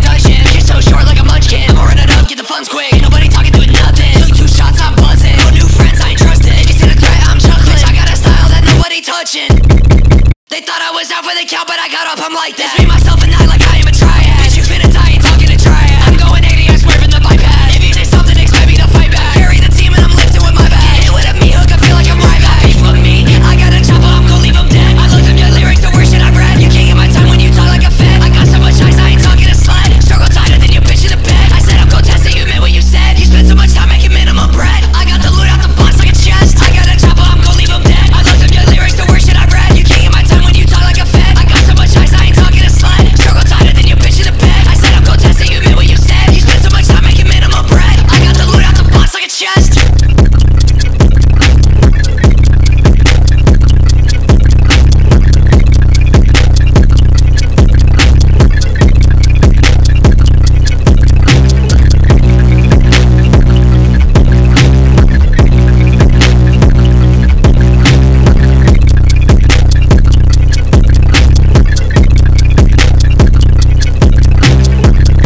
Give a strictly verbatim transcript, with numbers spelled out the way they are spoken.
production. You're so short like a munchkin. I'ma run it up, get the funds quick. Ain't nobody talking, doing nothing. Took two shots, I'm buzzing. No new friends, I ain't trusting. If you see the threat, I'm chuckling. I got a style that nobody touching. They thought I was out for the count, but I got up, I'm like that. It's me, myself, and I like I